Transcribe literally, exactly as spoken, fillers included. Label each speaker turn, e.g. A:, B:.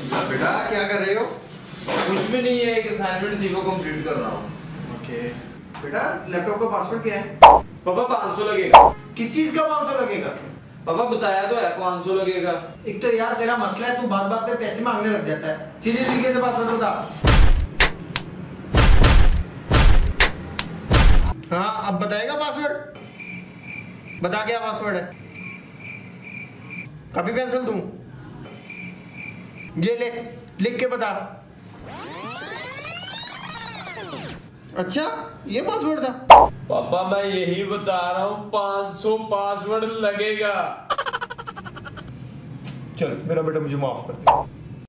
A: बेटा क्या कर रहे हो?
B: कुछ भी नहीं है, एक असाइनमेंट थी वो कंप्लीट कर रहा हूँ।
A: ओके बेटा, लैपटॉप का पासवर्ड क्या है?
B: पापा पाँच सौ लगेगा।
A: किस चीज का पाँच सौ लगेगा?
B: पापा बताया तो है पाँच सौ लगेगा।
A: एक तो यार तेरा मसला है, तू बात बात पे पैसे मांगने लग जाता है। सीधे तरीके से पासवर्ड बता। हाँ अब बताएगा पासवर्ड? बता क्या पासवर्ड है? कॉपी पेंसिल दूं? ये ले, लिख के बता। अच्छा ये पासवर्ड था?
B: पापा मैं यही बता रहा हूँ, पाँच सौ पासवर्ड लगेगा।
A: चल मेरा बेटा मुझे माफ कर दे।